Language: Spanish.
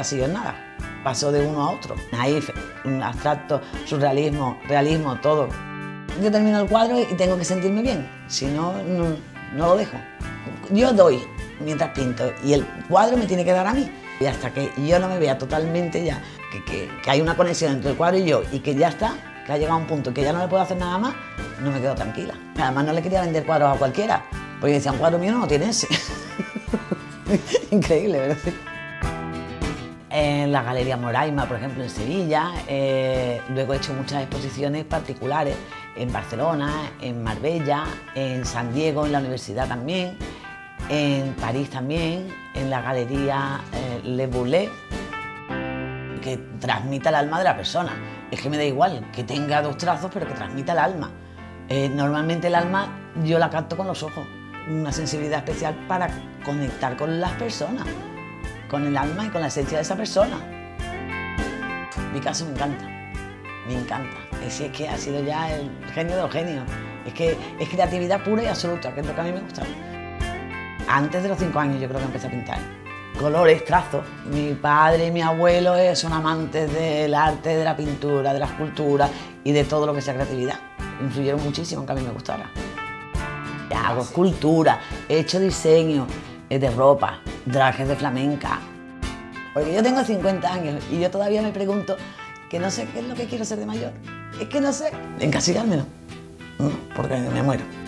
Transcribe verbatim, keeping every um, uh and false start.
encasillo en nada. Paso de uno a otro. Naif, un abstracto, surrealismo, realismo, todo. Yo termino el cuadro y tengo que sentirme bien, si no, no, no lo dejo. Yo doy mientras pinto y el cuadro me tiene que dar a mí. Y hasta que yo no me vea totalmente ya, que, que, que hay una conexión entre el cuadro y yo y que ya está, que ha llegado a un punto que ya no le puedo hacer nada más, no me quedo tranquila. Además no le quería vender cuadros a cualquiera, porque decía, un cuadro mío no tiene ese. Increíble, ¿verdad? En la Galería Moraima, por ejemplo, en Sevilla, eh, luego he hecho muchas exposiciones particulares en Barcelona, en Marbella, en San Diego, en la universidad también, en París también, en la Galería eh, Le Boulez, que transmita el alma de la persona. Es que me da igual que tenga dos trazos, pero que transmita el alma. Eh, normalmente el alma yo la capto con los ojos, una sensibilidad especial para conectar con las personas, con el alma y con la esencia de esa persona. Picasso me encanta, me encanta. Es, es que ha sido ya el genio de los genios. Es que es creatividad pura y absoluta, que es lo que a mí me gusta. Antes de los cinco años yo creo que empecé a pintar. Colores, trazos. Mi padre y mi abuelo son amantes del arte, de la pintura, de la escultura y de todo lo que sea creatividad. Influyeron muchísimo en que a mí me gustara. Hago escultura, he hecho diseño de ropa, trajes de flamenca. Porque yo tengo cincuenta años y yo todavía me pregunto que no sé qué es lo que quiero ser de mayor. Es que no sé. Encasillarme no, porque me muero.